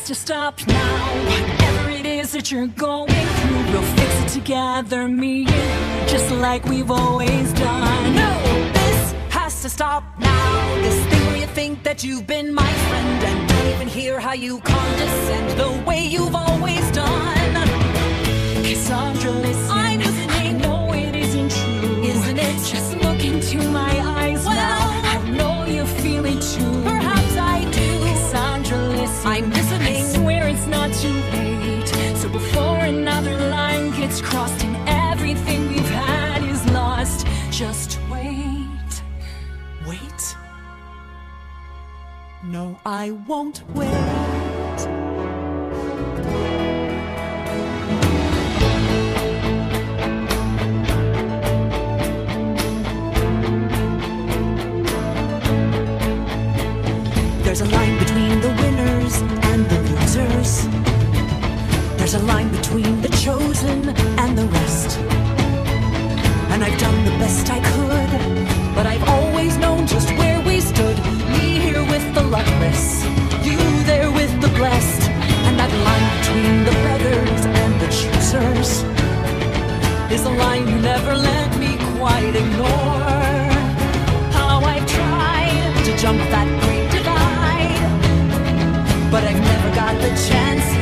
to stop now. Whatever it is that you're going through, we'll fix it together, me and you, just like we've always done. No, this has to stop now. This thing where you think that you've been my friend and don't even hear how you condescend the way you've always done. Cassandra, listen, I'm listening. I know it isn't true, isn't it? Just look into my eyes now. I know you feel it too. Perhaps I do. Cassandra, listen, I'm listening. I swear it's not too late. So before another line gets crossed and everything we've had is lost, just wait. Wait? No, I won't wait. There's a line between the winners and the losers. There's a line between the chosen and the rest. And I've done the best I could, but I've always known just where we stood. Me here with the luckless, you there with the blessed. And that line between the beggars and the choosers is a line you never let me quite ignore. How I've tried to jump that great divide, but I've never got the chance